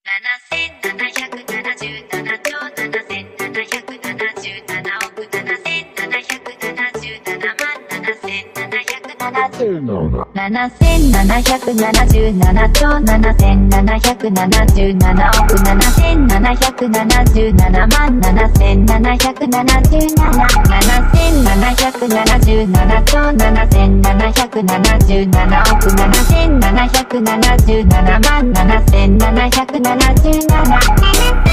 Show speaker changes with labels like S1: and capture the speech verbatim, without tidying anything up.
S1: ななせんななひゃくななじゅうななちょうななせんななひゃくななじゅうななおくななせんななひゃくななじゅうななまんななせんななひゃくななじゅうななななせんななひゃくななじゅうななちょうななせんななひゃくななじゅうななおくななせんななひゃくななじゅうななまんななせんななひゃくななじゅうなな